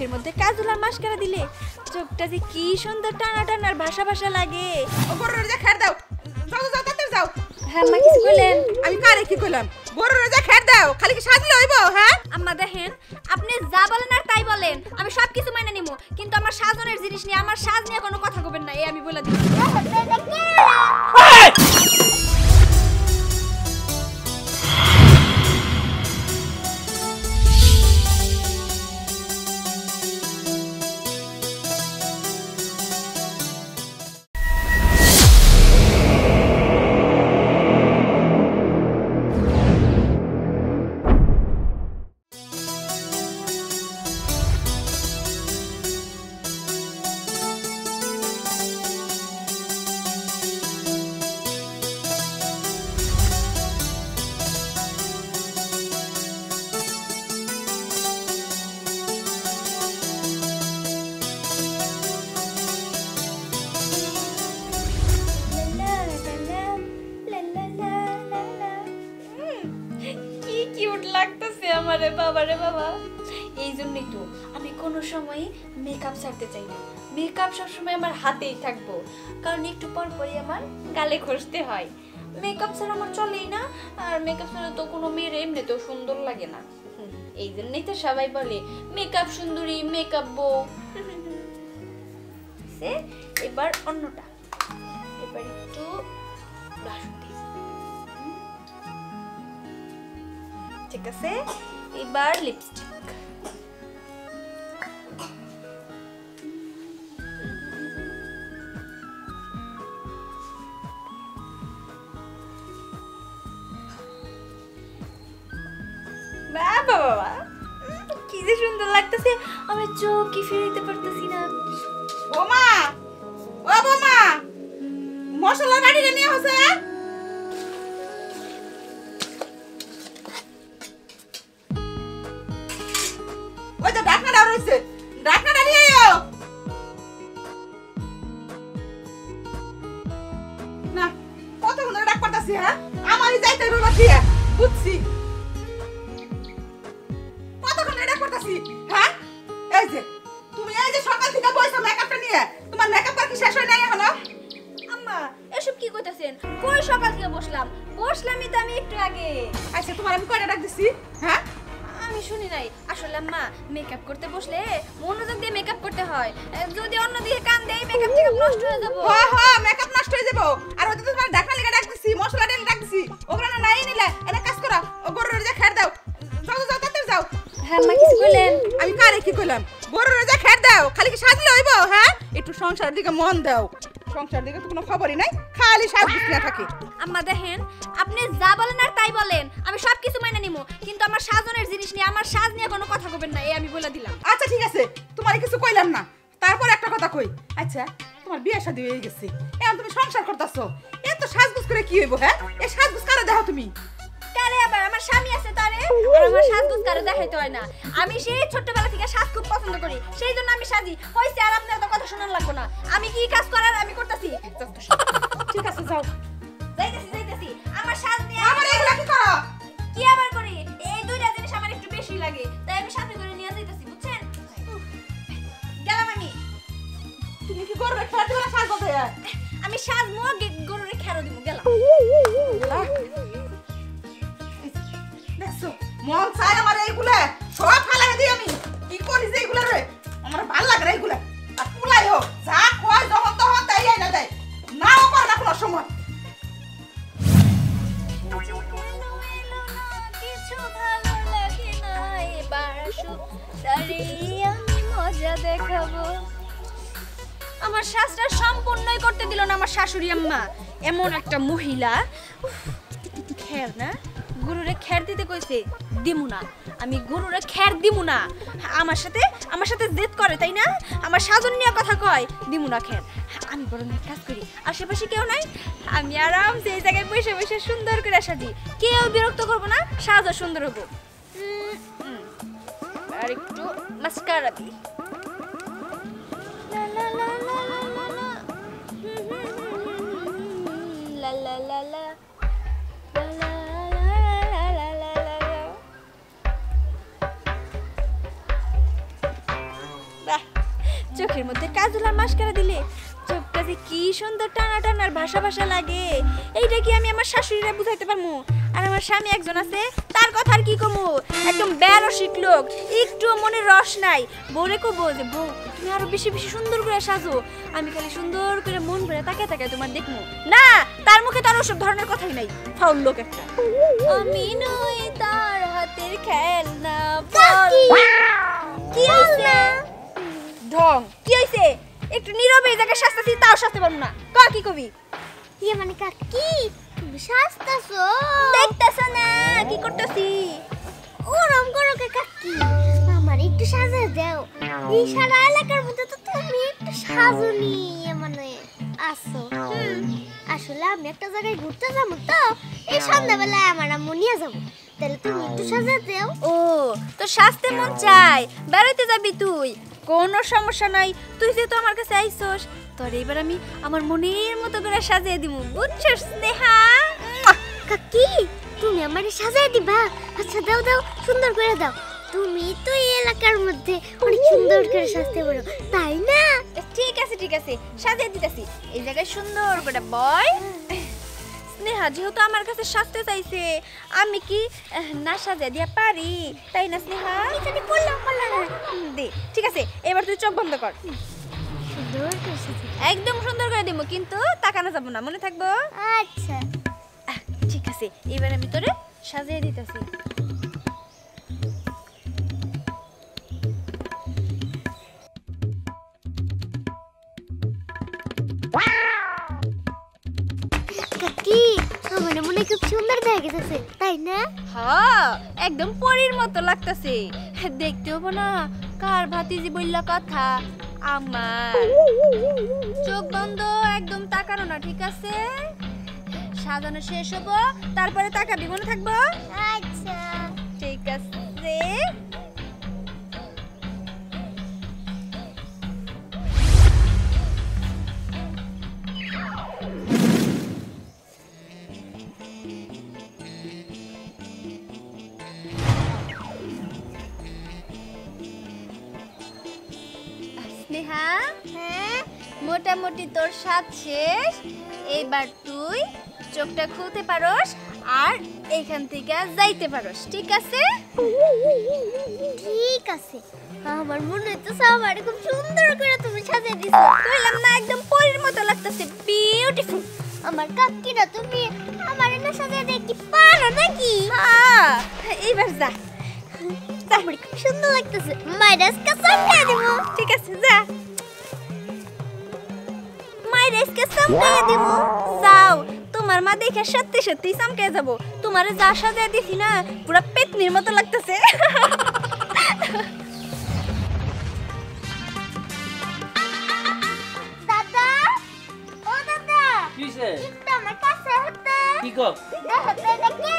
চোখের মধ্যে কাজল আর মাস্কারা দিলে চোখটা যে কি সুন্দর টানা টানার ভাষা ভাষা লাগে। ও গরুরে যা খের দাও, যাও যাও তাড়াতাড়ি যাও। হ্যাঁ আম্মা কিছু কইলেন? আমি কারে কি কইলাম? গরুরে যা খের দাও, খালি কি সাজলে হইব? হ্যাঁ আম্মা দেখেন, আপনি যা বলেন আর তাই বলেন, আমি সব কিছু মেনে নিব, কিন্তু আমার সাজনের জিনিস নিয়ে, আমার সাজ নিয়ে কোনো কথা কবেন না, এই আমি বলে দিই। লাগতেছে আমারে বাবা রে বাবা। এই জন্যই তো আমি কোনো সময় মেকআপ ছাড়তে চাই না। মেকআপ সবসময় আমার হাতেই থাকবো, কারণ একটু পর পরই আমার গালে ঘষতে হয়। মেকআপ ছাড়া আমার চলেই না, আর মেকআপ ছাড়া তো কোনো মেয়ের এমনিতেও সুন্দর লাগে না। এই জন্যই তো সবাই বলে মেকআপ সুন্দরী, মেকআপ বউ। এবার অন্যটা, এবার একটু ব্লাশ দিই, ঠিক আছে? এবার লিপস্টিক, বাবা বাবা কি যে সুন্দর লাগতেছে, আমি চোখই ফিরাইতে পারতেছি না। বোমা, ও বোমা, মশলা বাড়িতে নিয়ে হচ্ছে। ওই তো ঢাকনাটা রয়েছে, ঢাকনাটা নিয়ে আয়। না কতক্ষণ ধরে ডাক পাঠাচ্ছি? হ্যাঁ আমারই যাইতে হইব বাকিয়া, বুঝছি। কতক্ষণ ধরে ডাক পাঠাচ্ছি? হ্যাঁ এই যে তুমি এই যে সকাল থেকে বসে মেকআপটা নিয়ে, তোমার মেকআপ আর কি শেষ হয় নাই এখনো? আম্মা এসব কি কইতাছেন? কই সকাল থেকে বসলামই তো আমি একটু আগে। আচ্ছা তোমার আমি কয়টা ডাক দিছি? হ্যাঁ আমি শুনি নাই। আসলে আম্মা মেকআপ করতে বসলে মনোযোগ দিয়ে মেকআপ করতে হয়, যদি অন্যদিকে কান দেই মেকআপ থেকে নষ্ট হয়ে যাব। হ্যাঁ হ্যাঁ মেকআপ নষ্ট হয়ে যাব। আর ওই তো তোমার ঢাকনা লাগা ডাক দিছি, মশলা দিয়ে ডাক দিছি, ওগুলা না নাই নিলা। এনে কাজ করো, ও গরুরে যা খের দাও, যাও যাও তাড়াতাড়ি যাও। হ্যাঁ আম্মা কিছু কইলেন? আমি কারে কি কইলাম? গরুরে যা খের দাও, খালি কি সাজলে হইব? হ্যাঁ একটু সংসারের দিকে মন দাও। সংসারের দিকে তো কোনো খবরই নাই, খালি সাজ গুছিয়ে থাকে। আম্মা দেখেন, আপনি যা বলেন আর তাই বলেন, আমি সব কিছু মেনে নিব, কিন্তু আমার সাজনের জিনিস নিয়ে, আমার সাজ নিয়ে কোনো কথা কবেন না, এই আমি বলে দিলাম। আচ্ছা ঠিক আছে, তোমার কিছু কইলাম না। তারপর একটা কথা কই, আচ্ছা তোমার বিয়ে শাদী হয়ে গেছে, এখন তুমি সংসার করতেছো, এত সাজগুজ করে কি হইব? হ্যাঁ এই সাজগুজ কারে দেখো তুমি? কারে আবার? আমার স্বামী আছে তারে, আর আমার সাজগুজ কারে দেখাইতে হয় না। আমি সেই ছোটবেলা থেকে সাজ খুব পছন্দ করি, সেই জন্য আমি সাজি হইছে। আর আপনার তো কথা শোনার লাগবে না, আমি কি কাজ করার আমি করতেছি। ঠিক আছে যাও। যাইতেছি আমার সাজ নিয়ে। আমার এগুলা কি করো? কি আবার করি? এই দুইটা জিনিস আমার একটু বেশি লাগে, তাই আমি সাথে করে নিয়ে যাইতেছি, বুঝছেন? গেলাম আমি। তুমি কি গরুরে খের দিবা না সাজ বলতে? আমি সাজমো, গরুরে খেরো দিব, গেলাম। দেখছো মন চাই আমার এইগুলা সব ফালাই দিই। আমি কি করি যে এইগুলা রে, আমার ভালো লাগে না এইগুলা। আর পুলাই হোক যা কয় যখন তখন তাই না দেয়, নাও কর না কোনো সময়। কিছু ভালো লাগে না, এবার দাঁড়িয়ে আমি মজা দেখাবো। আমার শাস্ত্র সম্পূর্ণই করতে দিল না আমার শাশুড়ি আম্মা, এমন একটা মহিলা। খের না, গরুরে খের দিতে কইছে, দিমু না, আমি গরুরে খের দিমু না। আমার সাথে জেদ করে তাই না, আমার সাজন নিয়ে কথা কয়, দিমু না খের। আমি বরং এক কাজ করি, আশেপাশে কেউ নাই, আমি আরামসে এই জায়গায় বসে বসে সুন্দর করে সাজি, কেউ বিরক্ত করবো না, সাজও সুন্দর হবো। আর একটু মাস্কারা দিই। লা লা লা লা কাজল আর মাস্কারা দিলে চোখটা যে কি সুন্দর টানা টানার ভাষা ভাষা লাগে, এইটা কি আমি আমার শাশুড়িরা বুঝাইতে পারবো? আর আমার স্বামী একজন আছে, তার কথা আর কি কমু, একদম বেরসিক লোক, একটু মনে রস নাই। বউরে কবো যে বউ তুমি আরো বেশি বেশি সুন্দর করে সাজো, আমি খালি সুন্দর করে মন ভরে তাকায় তাকায় তোমার দেখবো না। তার মুখে তার ওসব ধরনের কথাই নাই, ফাউল লোক একটা। আমি নই তার হাতের খেলনা। কি হইছে ঢং? কি হইছে? একটু নীরবে এই জায়গায় শাস্তাছি, তাও শাস্তে পারবো না। ক কি কবি? ইয়ে মানে কাকি তুমি শাস্তাছো? দেখতেছো না কি করতেছি? ওরম করো কে কাকি, আমার একটু সাজা দাও। এই সারা এলাকার মধ্যে তো তুমি একটু সাজনি মানে আসো। আসলে আমি একটা জায়গায় ঘুরতে যাবো, তো এই সন্ধ্যাবেলায় আমার আম্মু নিয়ে যাবো, তাহলে তুমি একটু সাজা দাও। ও তো শাস্তে মন চাই, বেড়াইতে যাবি তুই, কোনো সমস্যা নাই। তুই যেহেতু আমার কাছে আইছস, তোর এবার আমি আমার মনের মতো করে সাজিয়ে দিব, বুঝছস স্নেহা? কাকি তুমি আমারে সাজায় দিবা? আচ্ছা দাও দাও, সুন্দর করে দাও। তুমি তো এই এলাকার মধ্যে অনেক সুন্দর করে সাজতে পারো, তাই না? ঠিক আছে ঠিক আছে, সাজিয়ে দিতেছি। এই জায়গায় সুন্দর করে বয়। স্নেহা যেহেতু আমার কাছে সাজতে চাইছে, আমি কি না সাজিয়ে দিয়া পারি, তাই না স্নেহা? দে, ঠিক আছে, এবার তুই চোখ বন্ধ কর। সুন্দর করে সাজাই। একদম সুন্দর করে দিব, কিন্তু তাকানো যাব না, মনে থাকবো? আচ্ছা ঠিক আছে, এবার আমি তোরে সাজিয়ে দিতেছি। কাকি আমার মনে খুব সুন্দর দেখা গেছে, তাই না? হ্যাঁ, একদম পরীর মতো লাগতেছে। দেখতে হবো না কার ভাতিজি বললা কথা? আমার। চোখ বন্ধ, একদম তাকানো না, ঠিক আছে? সাজানো শেষ হবো, তারপরে তাকাবি, মনে থাকবো? আচ্ছা ঠিক আছে। স্নেহা, হ্যাঁ মোটামুটি তোর সাজ শেষ। এইবার তুই চোখটা খুলতে পারোস আর এইখান থেকে যাইতে পারোস, ঠিক আছে? ঠিক আছে। আমার মনে হচ্ছে আমার খুব সুন্দর করে তুমি সাজিয়ে দিছো। কইলাম না, একদম পরীর মতো লাগতেছে, বিউটিফুল। আমার কাকিরা তুমি আমার না সাজিয়ে দিয়ে কি পারো নাকি? হ্যাঁ, এইবার যা। আমার খুব সুন্দর লাগতেছে, মাইরাস কাসম দিয়ে দেব। ঠিক আছে, যা। মায়ের এসকে চমকাইয়া দিব। যাও, তোমার মা দেখে সত্যি সত্যি চমকাইয়া যাব। তোমার যা সাজিয়ে দিছি না, পুরা পেতনির মতো লাগতেছে। দাদা, ও দাদা, কিসে একটু আমার কাছে হতে। কি কো দেখো তো এটা কে?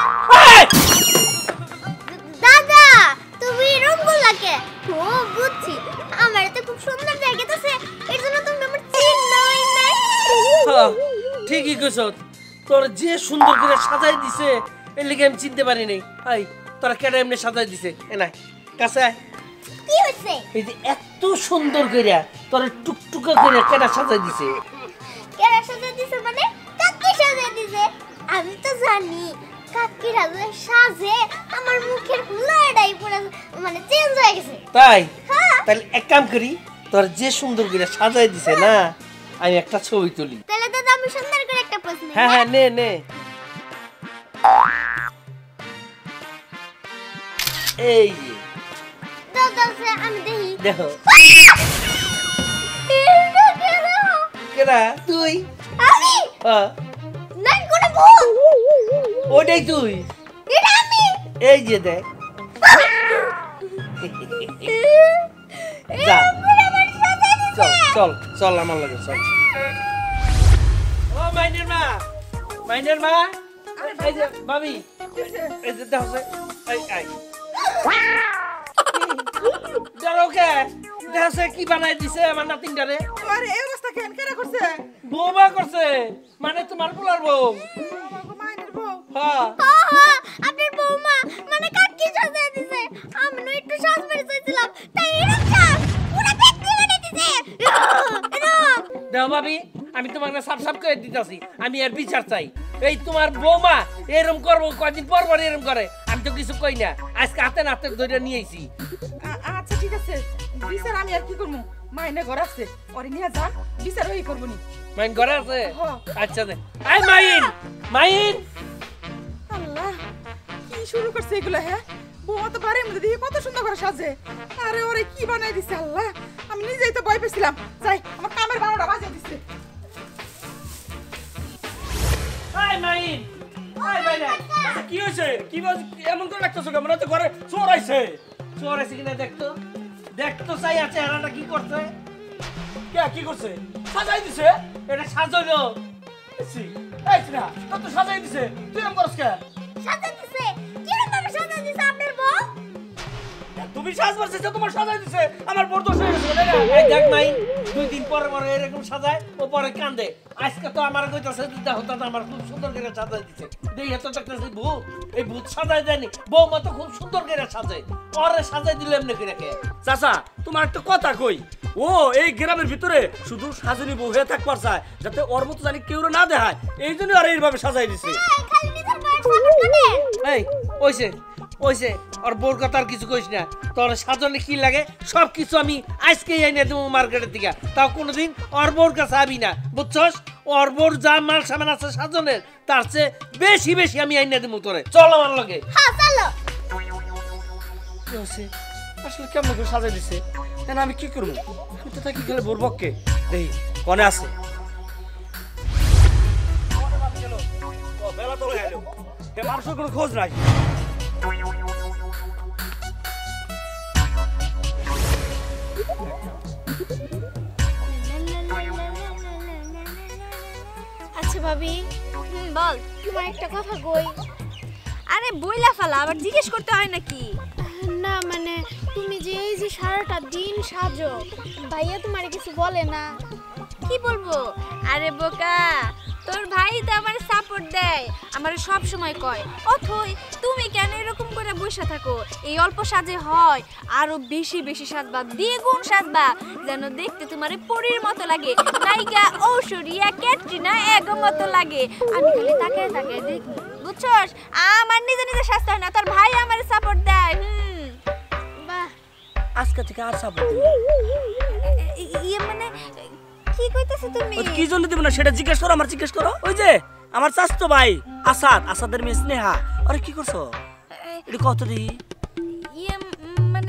দাদা, তুমি রঙ্গল লাগে। ও বুঝছি, আমার তো খুব সুন্দর দেখাইতেছে, এর জন্য তুমি আমার চিন্তাই নাই। হ্যাঁ, ঠিকই কইছ। তোর যে সুন্দর করে সাজাই দিছে, এর লিগে আমি চিনতে পারি নাই। আই তোরা কেডা এমনি সাজাই দিছে? এ না কাছে আয়। কি হইছে? এই যে এত সুন্দর কইরা তোর টুকটুকা করে কেডা সাজাই দিছে? কেরা সাজা দিছে মানে? কাকি সাজা দিছে। আমি তো জানি কাকিরা যে সাজে, আমার মুখের হুলাটাই পুরো মানে চেঞ্জ হয়ে গেছে। তাই? হ্যাঁ। তাহলে এক কাম করি, তোর যে সুন্দর করে সাজাই দিছে না, আমি একটা ছবি তুলি। তাহলে দাদা আমি সুন্দর করে একটা প্রশ্ন। হ্যাঁ হ্যাঁ, নে নে। এই যে দাদা আমি দেখি। দেখো। এটা কেন? কেডা? তুই? আমি হ্যাঁ, নাই কোনো ভুল। ওটাই তুই। এটা আমি। এই যে দেখ। যা, চল চল চল আমার লাগে, চল। ও মাইনের মা, মাইনের মা, এই যে ভাবি, এই যে দেখো সে, এই আই দাঁড়াও কে, দেখো সে কি বানাই দিছে আমার নাতিনটারে। আরে এই অবস্থা কেন কেন করছে? বৌমা করছে, মানে তোমার পোলার বউ। মাইনের বউ। হ্যাঁ, আপনার বৌমা মানে কাকি সাজা দিছে। আমি একটু সাজ মেরে চাইছিলাম, তাই এরকম সাজ পুরো ব্যক্তি বানিয়ে দিছে। দেখো ভাবি আমি তোমাকে সাপ সাপ করে দিতেছি আমি এর বিচার চাই এই তোমার বৌমা এরকম করবো কয়দিন পর পর এরকম করে আমি তো কিছু কই না আজকে হাতে নাতে ধরে নিয়ে আইছি আচ্ছা ঠিক আছে বিচার আমি আর কি করবো মাইনে ঘর আছে ওরে নিয়ে যান বিচার ওই করবো নি মাইন ঘরে আছে হ্যাঁ। আচ্ছা দে আই মাইন মাইন আল্লাহ কি শুরু করছে এগুলা হ্যাঁ বৌমা তো বাড়ির মধ্যে দিয়ে কত সুন্দর করে সাজে আরে ওরে কি বানাই দিছে আল্লাহ আমি নিজেই তো ভয় পেয়েছিলাম যাই আমার কামের বারোটা বাজিয়ে দিচ্ছে আই মাইন আই মাইনা আচ্ছা কি হইছে কি এমন করে লাগতেছ কেন মনে হচ্ছে ঘরে চোর আইছে কিনা দেখতো চাই আছে এরাটা কি করছে কে কি করছে সাজাই দিছে এটা সাজাইলো এই না তো সাজাই দিছে তুই এমন করছ কে সাজা দিছে কিরকম ভাবে সাজা দিছে আপনার বউ তুমি সাজ বলছিস তোমার সাজাই দিছে আমার বড় দোষ হয়ে গেছে এই দেখ মাই দুই দিন পরে পরে এরকম সাজায় ও পরে কান্দে আজকে তো আমার কইতাছে দেখো তো আমার খুব সুন্দর করে সাজাই দিছে দেই এত দেখতেছি ভূত এই ভূত সাজাই দেয়নি বৌমা তো খুব সুন্দর করে সাজায় ওরে সাজাই দিল এমনি করে কে চাচা তোমার একটা কথা কই ও এই গ্রামের ভিতরে শুধু সাজনী বউ হয়ে থাকবার চায় যাতে ওর মতো জানি কেউ না দেখায় এই জন্য আর এইভাবে সাজাই দিছে খালি নিজের বউয়ের সাপোর্ট করে এই ওইছে আর বোর কথা আর কিছু কইস না তোর সাজনে কি লাগে সব কিছু আমি আজকেই এনে দেবো মার্কেটের থেকে তাও কোনোদিন ওর বোর কাছে আবি না বুঝছস ওর বোর যা মাল সামান আছে সাজনের তার চেয়ে বেশি আমি এনে দেবো তোরে চল আমার লগে হ্যাঁ চলো আসলে কেমন করে সাজাই দিছে কেন আমি কি করবো আমি তো থাকি গেলে বোর পক্ষে দেখি কনে আছে বেলা তো গেল মানুষের কোনো খোঁজ নাই আচ্ছা ভাবি বল তোমার একটা কথা কই আরে বইলা ফালা আবার জিজ্ঞেস করতে হয় নাকি না মানে তুমি যে এই যে সারাটা দিন সাজো ভাইয়া তোমার কিছু বলে না কি বলবো আরে বোকা তোর ভাই তো আমার সাপোর্ট দেয় আমার সব সময় কয় অথই তুমি কেন এরকম করে বসে থাকো এই অল্প সাজে হয় আরো বেশি সাজবা দ্বিগুণ সাজবা যেন দেখতে তোমার পরীর মতো লাগে নায়িকা ঐশ্বরিয়া ক্যাটরিনা এগো মতো লাগে আমি খালি তাকায় দেখি বুঝছস আমার নিজে সাজতে হয় না তোর ভাই আমার সাপোর্ট দেয় বাহ আজকে থেকে আর সাপোর্ট ইয়ে মানে কি কইতেছ তুমি কি জন্য দিব না সেটা জিজ্ঞেস করো আমার জিজ্ঞেস করো ওই যে আমার চাচতো ভাই আসাদের মেয়ে স্নেহা আরে কি করছো এটা কত দি ইয়ে মানে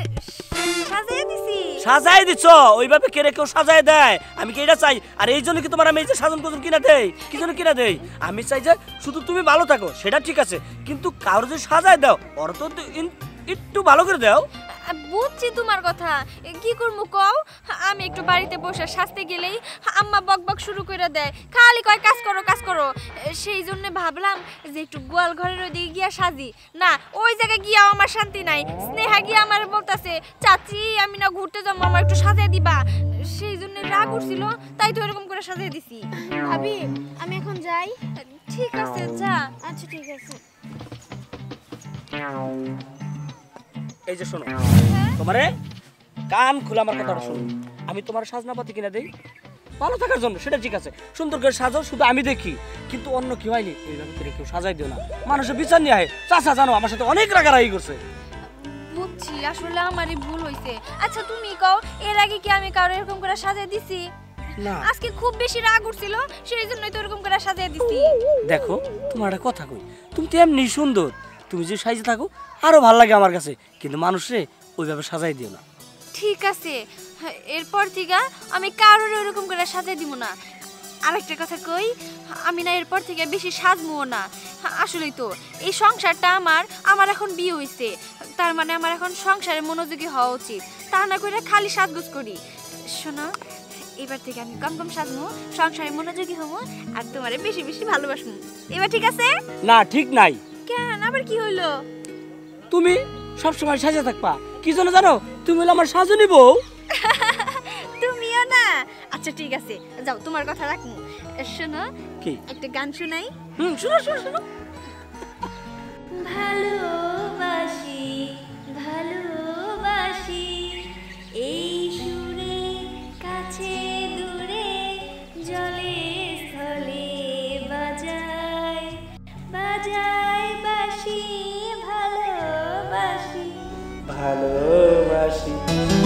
সাজাই দিছো ওইভাবে কেড়ে কেউ সাজাই দেয় আমি কি এটা চাই আর এই জন্য কি তোমার আমি এই যে সাজন কোজন কিনা দেই কি জন্য কিনা দেই আমি চাই যে শুধু তুমি ভালো থাকো সেটা ঠিক আছে কিন্তু কারো যে সাজাই দাও ওর তো একটু ভালো করে দাও বুঝছি তোমার কথা কি করবো কও আমি একটু বাড়িতে বসে সাজতে গেলেই আম্মা বকবক শুরু করে দেয় খালি কয় কাজ করো সেই জন্য ভাবলাম যে একটু গোয়াল ঘরের ওইদিকে গিয়া সাজি না ওই জায়গায় গিয়া আমার শান্তি নাই স্নেহা গিয়া আমার বলতাছে চাচি আমি না ঘুরতে যাবো আমার একটু সাজিয়ে দিবা সেই জন্য রাগ উঠছিল তাই তো এরকম করে সাজিয়ে দিছি ভাবি আমি এখন যাই ঠিক আছে যা আচ্ছা ঠিক আছে এই যে শোনো তোমারে কান খুলে আমার কথাটা শোনো আমি তোমার সাজনাপাতি কিনা দেই ভালো থাকার জন্য সেটা ঠিক আছে সুন্দর করে সাজাও শুধু আমি দেখি কিন্তু অন্য কি হয়নি এইভাবে করে কেউ সাজাই দিও না মানুষের বিচার নিয়ে আয় চাচা জানো আমার সাথে অনেক রাগারাগি করছে বুঝছি আসলে আমারই ভুল হইছে আচ্ছা তুমি কও এর আগে কি আমি কারো এরকম করে সাজিয়ে দিছি না আজকে খুব বেশি রাগ উঠছিল সেই জন্যই তো এরকম করে সাজিয়ে দিছি দেখো তোমার একটা কথা কই তুমি তো এমনি সুন্দর তুমি যে সাইজে থাকো আরো ভালো লাগে আমার কাছে কিন্তু মানুষে ওইভাবে সাজাই দিও না ঠিক আছে এরপর থেকে আমি কারোর এরকম করে সাজিয়ে দিব না আরেকটা কথা কই আমি না এরপর থেকে বেশি সাজমুও না আসলেই তো এই সংসারটা আমার এখন বিয়ে হইছে তার মানে আমার এখন সংসারে মনোযোগী হওয়া উচিত তা না করে খালি সাজগোজ করি শোনো এবার থেকে আমি কম সাজমু সংসারে মনোযোগী হবো আর তোমারে বেশি ভালোবাসবো এবার ঠিক আছে না ঠিক নাই কেন আবার কি হইলো তুমি সবসময় সাজা থাকবা কি জন্য জানো তুমি হলো আমার সাজনী বউ তুমিও না আচ্ছা ঠিক আছে যাও তোমার কথা রাখমু শোনো কি একটা গান শোনাই শোনো ভালোবাসি এই সুরে কাছে বাজাই বাঁশি ভালোবাসি ভালোবাসি